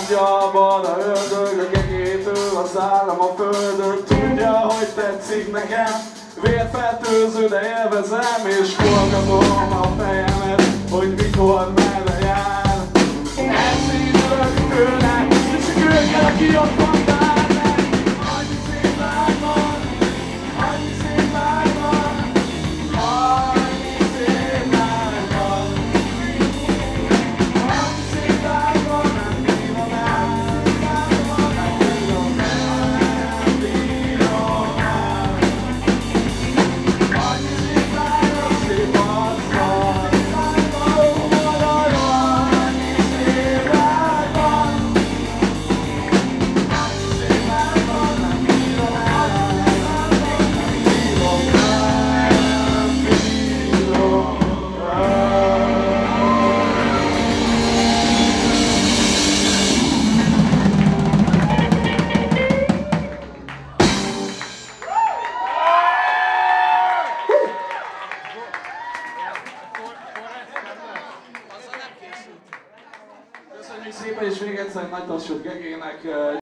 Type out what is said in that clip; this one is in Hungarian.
Mondja a bada ördög a gegétől az állam a földön. Tudja, hogy tetszik nekem, vérfertőző, de élvezem, és forgatom a fejemet, hogy mikor merre jár. Elszívülök tőle, és csak ő kell, aki ott van bármely. Annyi szép lány van, annyi szép lány van, annyi szép lány van. Annyi szép lány van, nem bírom el, nem bírom el. Annyi szép lány van, szép arccal, oldalon, annyi szép lány van. Annyi szép lány van, nem bírom el, nem bírom el, nem bírom el. Köszönjük szépen, és még egyszer nagy tapsot Gegének.